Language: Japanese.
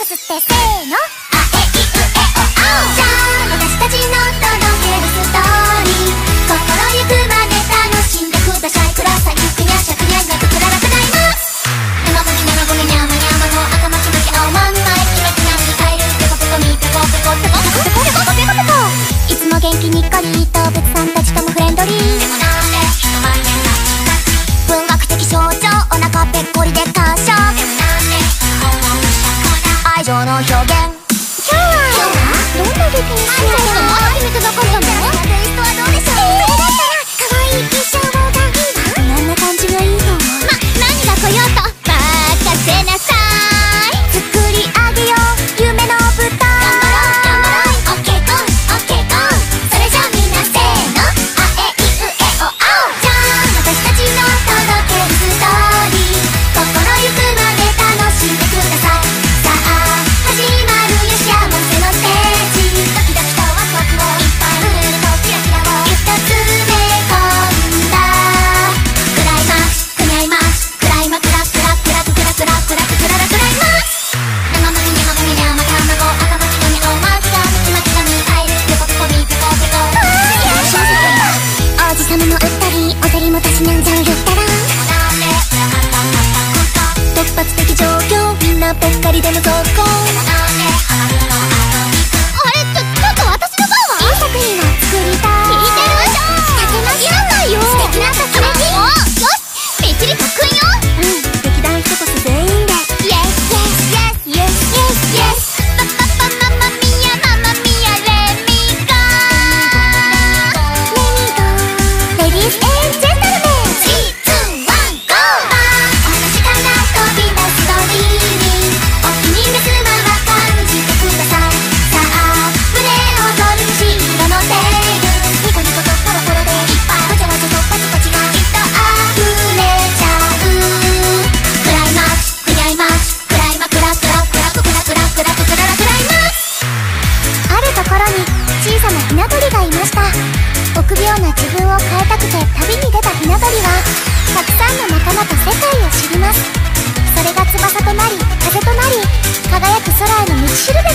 く吸ってせーの、あえいうえおあお。じゃあ私たちの届けるストーリー、心ゆくまで楽しんでください。ください、ゆくにゃしゃくにゃがくつらなくなります。生ゴミ生ゴミにゃまにゃまの赤松だけ青まんまいキラキラに変えるペコペコにペコペコペコペコペコペコペコペコ。いつも元気にっこり動物さんたちともフレンドリー。でもなんで人前で文学的象徴、お腹ぺっこりで感傷。でもなんで愛情の表現。今日はどんな劇にしようかな。初めてなかったの？テイストはどうでしょう？それだったら可愛い衣装がいいわ。どんな感じがいいの？何が来ようと任せなさい。作り上げよう夢の舞台。頑張ろう頑張ろう。オッケーゴーオッケーゴー。それじゃあみんなせーの、あえいうえおあお。じゃあ私たちの届けるストーリー、心ゆくまで楽しんでください。さあ始まるよ幸せのステージ。ドキドキとワクワクをいっぱいルールとキラキラをぎゅっと詰め込んだクライマックスクニャイマックスクライマクラクラクラククラクラクラククララクライマックス。生麦にまごみにゃまたまご赤巻きのにおまきがちまきがに変えるペコペコにペコペコ。王子様も売ったりおせりもたしなんじゃん言ったら。突発的状況みんなぽっかりでの投稿。あれちょっと私の番は？いい作品を作りたい。聞いてるでしょ。仕立てましょう。やだよ。素敵な作品。よしみっちり特訓よ。劇団ひとこそ全員でイエスイエスイエスイエスイエス。パパパママミヤママミヤレミゴーレディース&ジェントルメンシーズン1ゴー。お話から飛び出すドリーミー、お気に召すまま感じてください。さあ胸を躍る黄色のテール、ニコニコとポロポロでいっぱいわちゃわちゃとパチパチがきっと溢れちゃう。クライマックスクニャイマックスクライマクラクラクラククラクラクラククララクライマックス。あるところに小さなひな鳥がいました。臆病な自分を変えたくて旅に出たひな鳥はたくさんの仲間と世界を知ります。それが翼となり風となり輝く空への道しるべ